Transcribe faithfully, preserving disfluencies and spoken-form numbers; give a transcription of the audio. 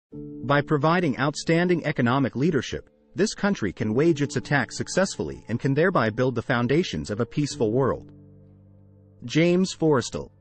By providing outstanding economic leadership, this country can wage its attack successfully and can thereby build the foundations of a peaceful world. James Forrestal.